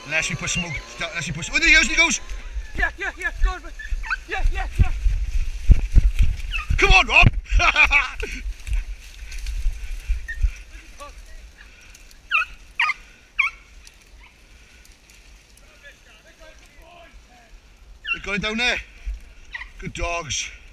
Unless we put smoke, unless we put. Oh, there he goes, there he goes! Yeah, go on, yeah. Come on, Rob! They got it down there. Good dogs.